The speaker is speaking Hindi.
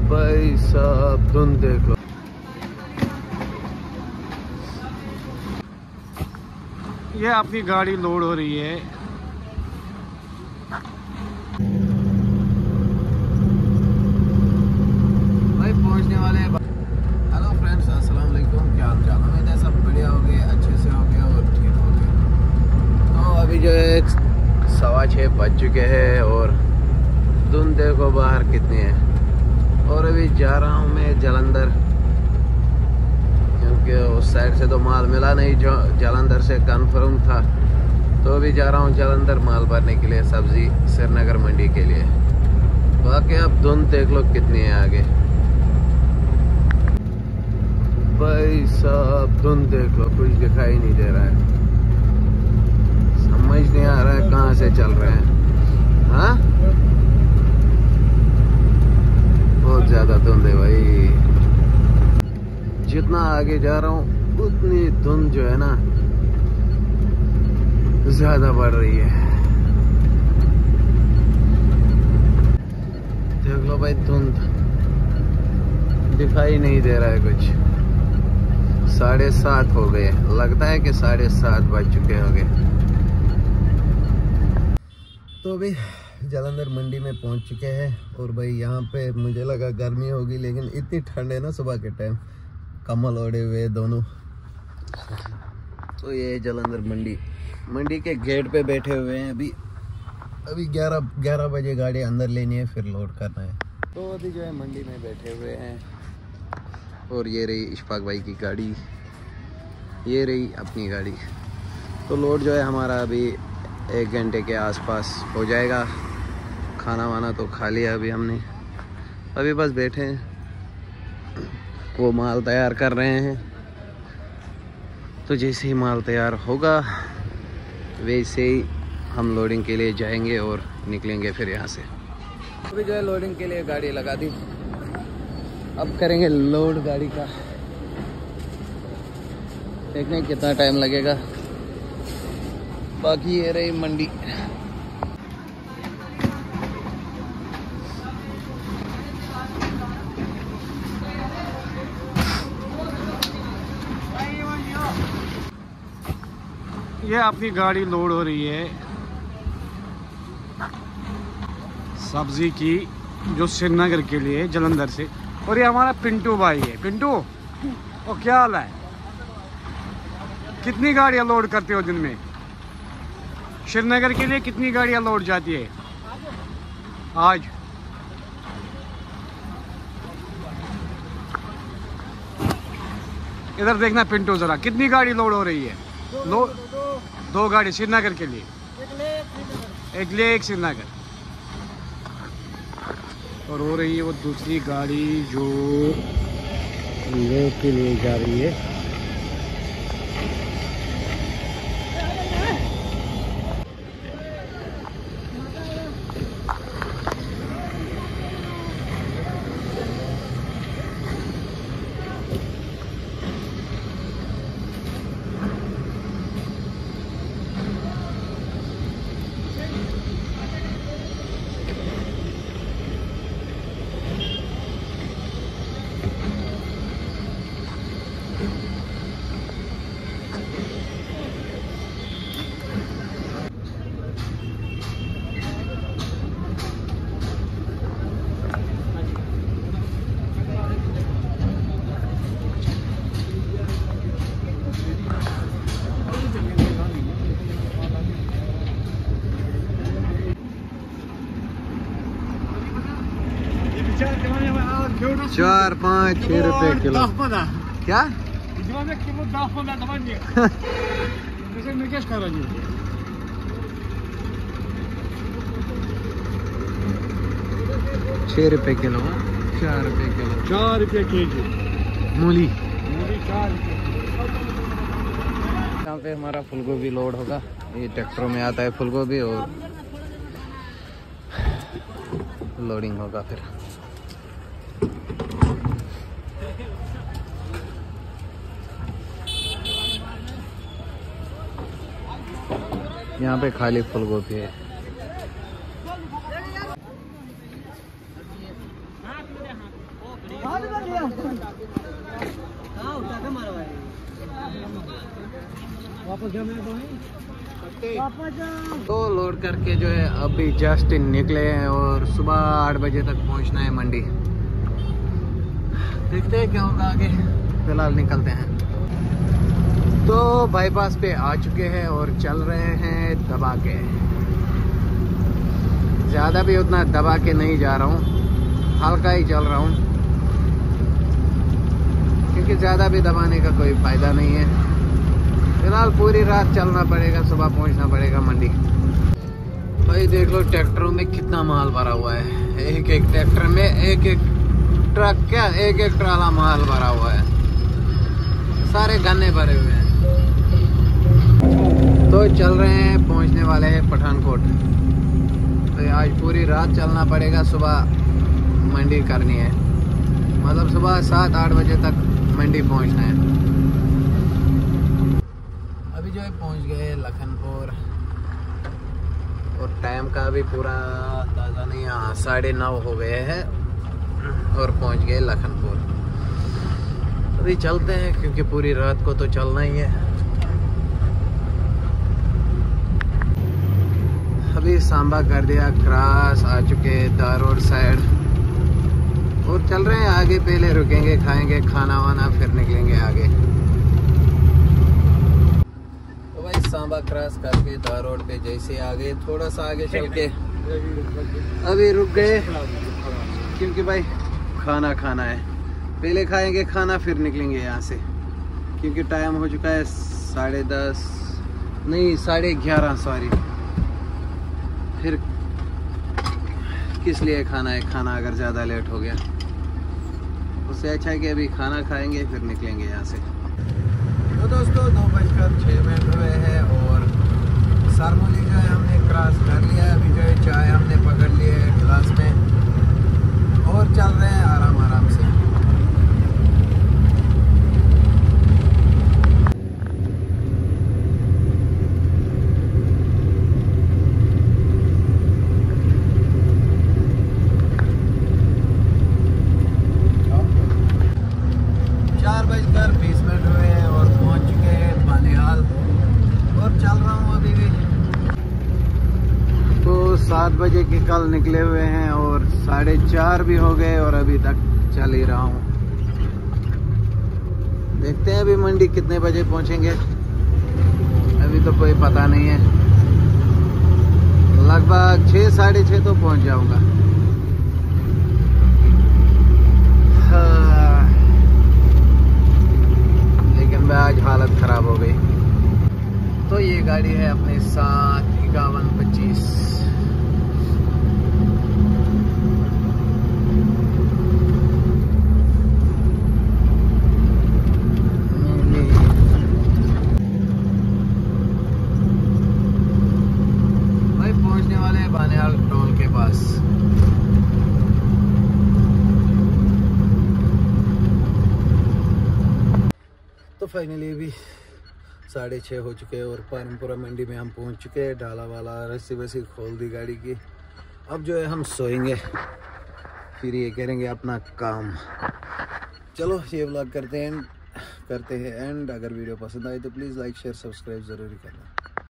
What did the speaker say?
भाई साहब धुंध देख लो। ये अपनी गाड़ी लोड हो रही है। भाई पहुंचने वाले हैं। हेलो फ्रेंड्स, अस्सलाम वालेकुम। क्या हाल चाल? उम्मीद है सब बढ़िया हो गए, अच्छे से हो गए और ठीक हो गए। तो अभी जो है 6:15 बज चुके हैं और धुंध देखो बाहर कितनी है। और अभी जा रहा हूँ मैं जालंधर, क्योंकि उस साइड से तो माल मिला नहीं जो जालंधर से कंफर्म था। तो अभी जा रहा हूँ जालंधर माल भरने के लिए, सब्जी श्रीनगर मंडी के लिए। बाकी अब धुंध देख लो कितनी है आगे। भाई साहब धुंध देख लो, कुछ दिखाई नहीं दे रहा है। समझ नहीं आ रहा है कहाँ से चल रहे हैं। हाँ, बहुत ज्यादा धुंध है भाई। जितना आगे जा रहा हूँ उतनी धुंध जो है ना ज्यादा बढ़ रही है। देख लो भाई, धुंध दिखाई नहीं दे रहा है कुछ। 7:30 हो गए, लगता है कि 7:30 बज चुके होंगे। तो अभी जालंधर मंडी में पहुंच चुके हैं। और भाई यहाँ पे मुझे लगा गर्मी होगी, लेकिन इतनी ठंड है ना सुबह के टाइम, कम्बल ओढ़े हुए दोनों। तो ये जालंधर मंडी के गेट पे बैठे हुए हैं। अभी 11 बजे गाड़ी अंदर लेनी है, फिर लोड करना है। तो अभी जो है मंडी में बैठे हुए हैं। और ये रही इशफाक भाई की गाड़ी, ये रही अपनी गाड़ी। तो लोड जो है हमारा अभी 1 घंटे के आसपास हो जाएगा। खाना वाना तो खा लिया अभी हमने, अभी बस बैठे हैं। वो माल तैयार कर रहे हैं। तो जैसे ही माल तैयार होगा वैसे ही हम लोडिंग के लिए जाएंगे और निकलेंगे फिर यहाँ से। अभी जो है लोडिंग के लिए गाड़ी लगा दी, अब करेंगे लोड गाड़ी का। देखने कितना टाइम लगेगा। बाकी ये रही मंडी। ये अपनी गाड़ी लोड हो रही है सब्जी की, जो श्रीनगर के लिए जालंधर से। और ये हमारा पिंटू भाई है। पिंटू, और क्या हाल है? कितनी गाड़ियाँ लोड करते हो दिन में? श्रीनगर के लिए कितनी गाड़ियाँ लोड जाती है आज? इधर देखना पिंटू जरा, कितनी गाड़ी लोड हो रही है? दो गाड़ी श्रीनगर के लिए, एक श्रीनगर। और हो रही है वो दूसरी गाड़ी जो ले के लिए जा रही है। चार 5 6 रुपए किलो। क्या? 6 रुपए किलो, 4 रुपए किलो, 4 रुपये केजी मूली। 4 रुपये। यहाँ पे हमारा फूलगोभी लोड होगा। ये ट्रैक्टरों में आता है फूलगोभी और लोडिंग होगा फिर। यहाँ पे खाली फूलगोभी है। तो लोड करके जो है अभी जस्ट निकले हैं और सुबह 8 बजे तक पहुंचना है मंडी। देखते हैं क्या होगा आगे, फिलहाल निकलते हैं। तो बाईपास पे आ चुके हैं और चल रहे हैं दबा के। ज़्यादा भी उतना दबा के नहीं जा रहा हूँ, हल्का ही चल रहा हूँ, क्योंकि ज़्यादा भी दबाने का कोई फ़ायदा नहीं है। फिलहाल पूरी रात चलना पड़ेगा, सुबह पहुँचना पड़ेगा मंडी। भाई देख लो ट्रैक्टरों में कितना माल भरा हुआ है। एक एक ट्रैक्टर में एक एक ट्रक, क्या एक एक ट्राला माल भरा हुआ है, सारे गन्ने भरे हुए हैं। तो चल रहे हैं, पहुंचने वाले हैं पठानकोट। तो आज पूरी रात चलना पड़ेगा, सुबह मंडी करनी है, मतलब सुबह 7-8 बजे तक मंडी पहुंचना है। अभी जो है पहुंच गए लखनपुर और टाइम का भी पूरा अंदाज़ा नहीं, हाँ 9:30 हो गए हैं और पहुंच गए लखनपुर। अभी चलते हैं क्योंकि पूरी रात को तो चलना ही है। अभी सांबा कर दिया क्रॉस, आ चुके दारोड साइड और चल रहे हैं आगे। पहले रुकेंगे, खाएंगे खाना वाना, फिर निकलेंगे आगे। तो भाई सांबा क्रॉस करके दारोड पे जैसे आगे, थोड़ा सा आगे चल के अभी रुक गए क्योंकि भाई खाना खाना है। पहले खाएंगे खाना फिर निकलेंगे यहाँ से, क्योंकि टाइम हो चुका है 10:30 नहीं 11:30 सॉरी। फिर किस लिए खाना है, खाना अगर ज़्यादा लेट हो गया उससे अच्छा है कि अभी खाना खाएंगे फिर निकलेंगे यहाँ से। तो दोस्तों 2:06 हुए हैं और सरमोली जो है हमने क्रॉस कर लिया है। अभी जो है चाय हमने पकड़ ली है गिलास में और चल रहे हैं आराम आराम से। तो 7 बजे के कल निकले हुए हैं और 4:30 भी हो गए और अभी तक चल ही रहा हूँ। देखते हैं अभी मंडी कितने बजे पहुँचेंगे, अभी तो कोई पता नहीं है। लगभग 6-6:30 तो पहुँच जाऊँगा। हाँ, लेकिन आज हालत ख़राब हो गई। तो ये गाड़ी है अपने साथ 5125। भाई पहुंचने वाले हैं बानियाल टोल के पास। तो फाइनली भी 6:30 हो चुके हैं और पानपुरा मंडी में हम पहुंच चुके हैं। डाला वाला रस्सी वस्सी खोल दी गाड़ी की। अब जो है हम सोएंगे, फिर ये करेंगे अपना काम। चलो ये व्लॉग करते हैं एंड। अगर वीडियो पसंद आए तो प्लीज़ लाइक शेयर सब्सक्राइब ज़रूर करना।